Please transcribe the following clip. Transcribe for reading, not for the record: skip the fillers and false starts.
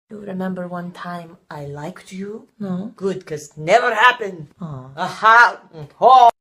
You remember one time I liked you? No. Good, because never happened. Aw. Aha! Oh.